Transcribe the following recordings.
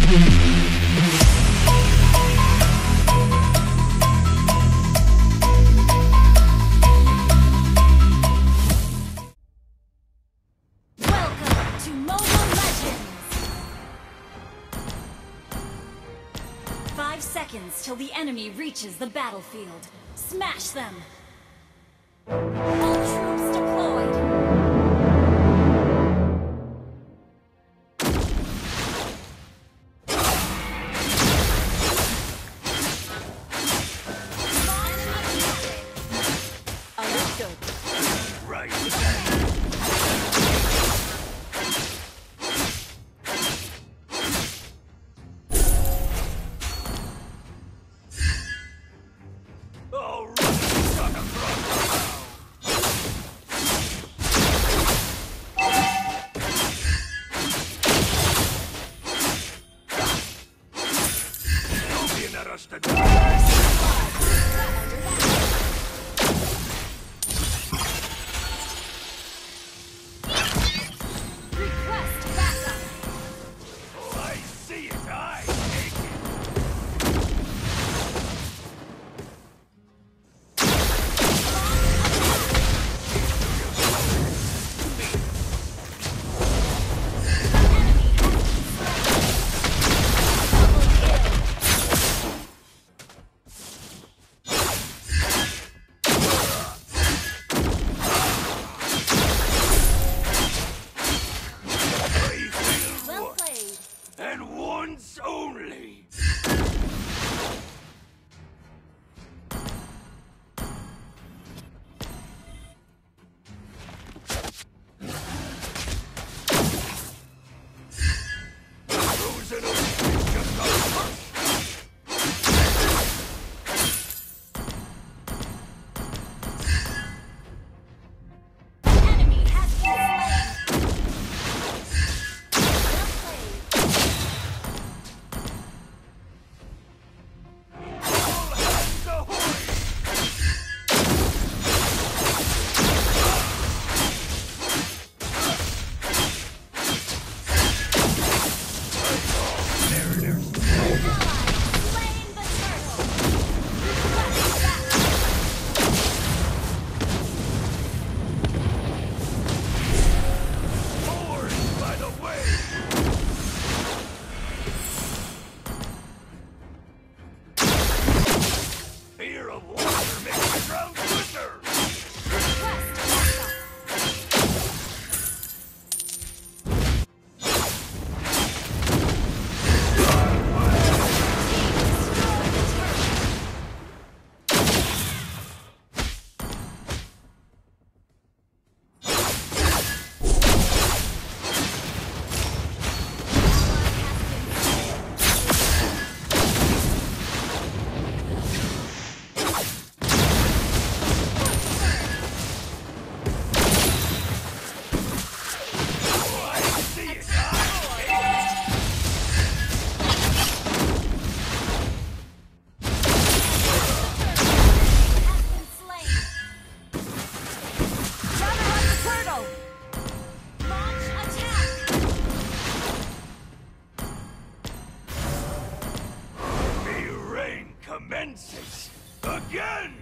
Till the enemy reaches the battlefield. Smash them! All troops deployed! commences again!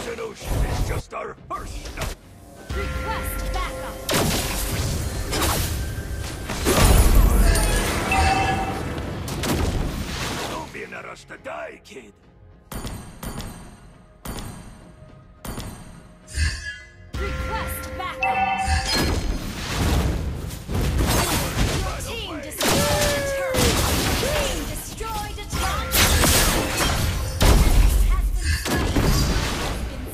frozen ocean is just our first step. Request backup. Don't be in a rush to die, kid. Request backup. Team destroyed a turret. Team destroyed a turret. Has been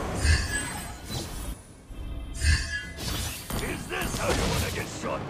slain. Is this how you want to get shot?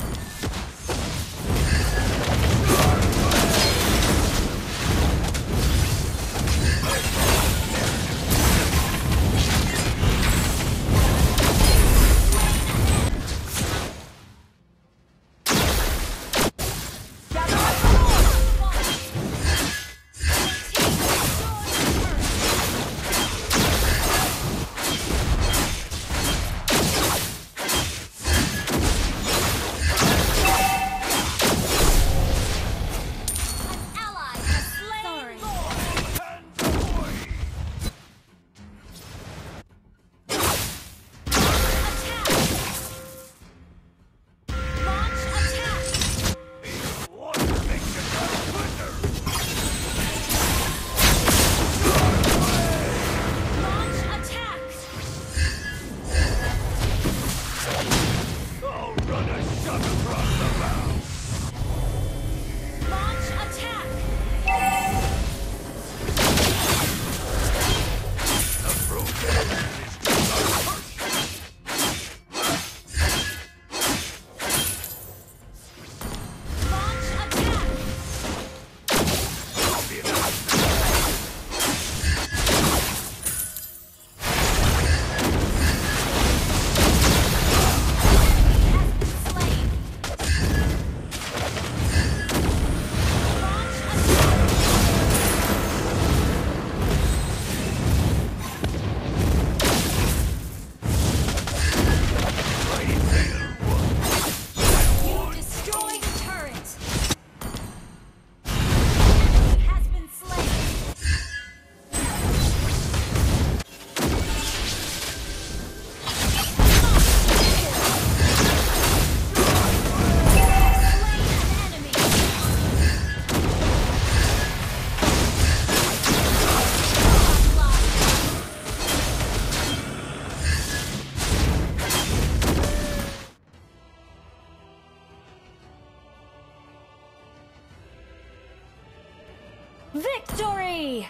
Victory!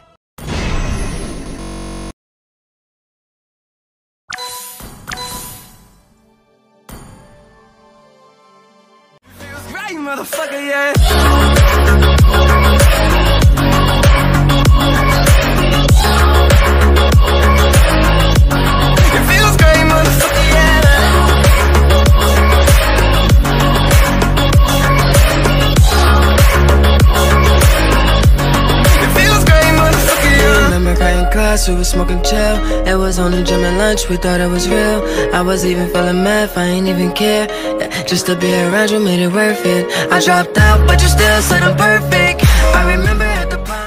Right, motherfucker, yeah. It feels great, motherfucker, yeah. Class, we was smoking chill. It was only gym and lunch, we thought it was real. I was even feeling math, I ain't even care. Yeah, just to be around you made it worth it. I dropped out, but you still said I'm perfect. I remember at the party